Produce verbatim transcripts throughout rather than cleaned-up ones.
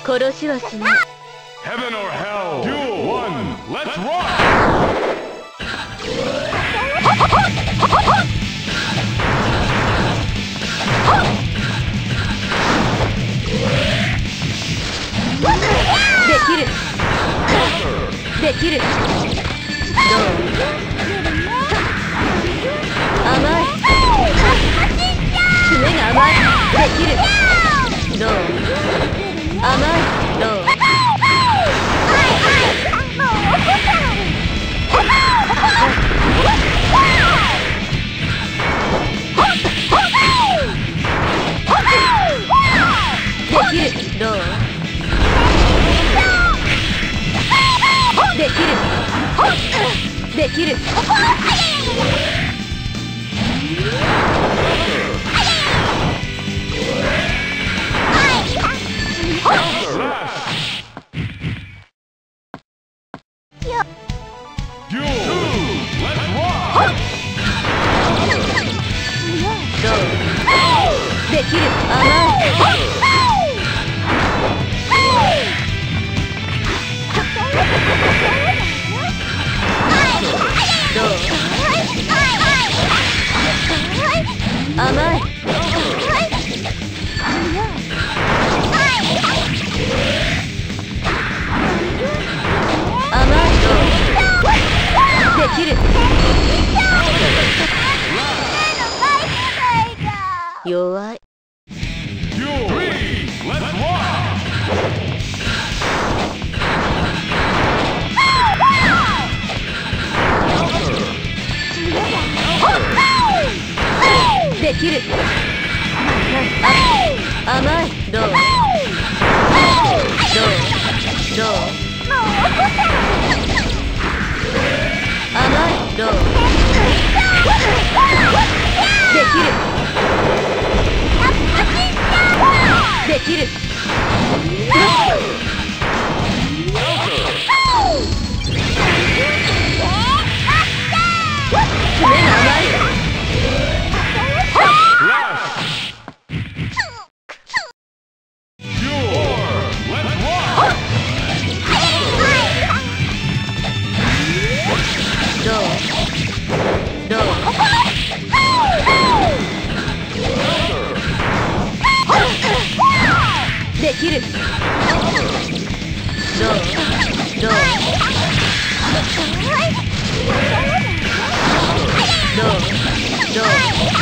殺しはしない。 Heaven or hell. Duel one. Let's rock. できる。できる。どう？甘い。爪が甘い。できる。どう？甘い。どう？できる。どう？できる。できる。できる。甘い。どう？甘い。甘い。どう？できる。弱い。できる。あ、甘い。どう？どう？どう？甘い。どう？できる。できる。爪が甘い。どう？どう？できる。どう？どう？どう？どう？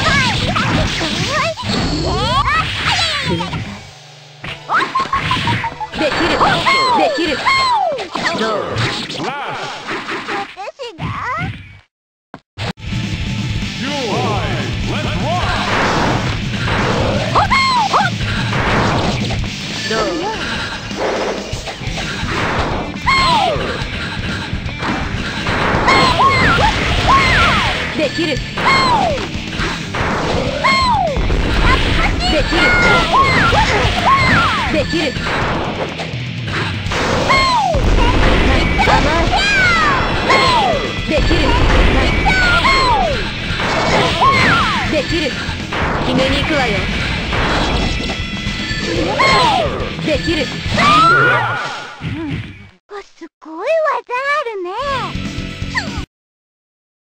できる。できる。どう？どう？できる。できる。できる。甘い。できる。できる。決めに行くわよ。できる。 すごい技あるね。